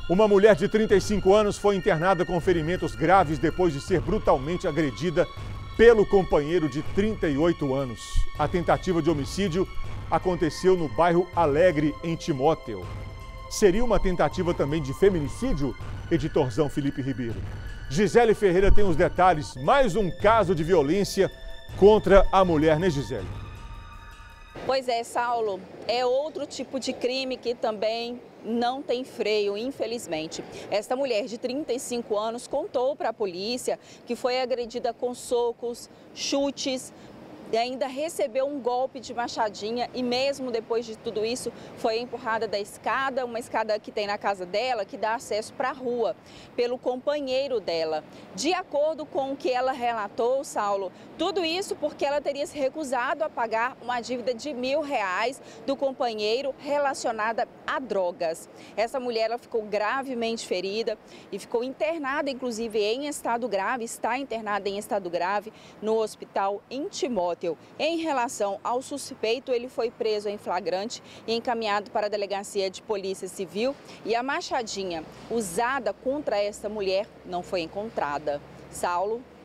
Uma mulher de 35 anos foi internada com ferimentos graves depois de ser brutalmente agredida pelo companheiro de 38 anos. A tentativa de homicídio aconteceu no bairro Alegre, em Timóteo. Seria uma tentativa também de feminicídio? Editorzão Felipe Ribeiro. Gisele Ferreira tem os detalhes. Mais um caso de violência contra a mulher, né, Gisele? Pois é, Saulo, é outro tipo de crime que também não tem freio, infelizmente. Esta mulher de 35 anos contou para a polícia que foi agredida com socos, chutes e ainda recebeu um golpe de machadinha e mesmo depois de tudo isso foi empurrada da escada, uma escada que tem na casa dela que dá acesso para a rua, pelo companheiro dela. De acordo com o que ela relatou, Saulo, tudo isso porque ela teria se recusado a pagar uma dívida de R$ 1.000 do companheiro relacionada a drogas. Essa mulher ela ficou gravemente ferida e ficou internada, inclusive em estado grave, está internada em estado grave no hospital em Timóteo. Em relação ao suspeito, ele foi preso em flagrante e encaminhado para a delegacia de polícia civil e a machadinha usada contra essa mulher não foi encontrada. Saulo.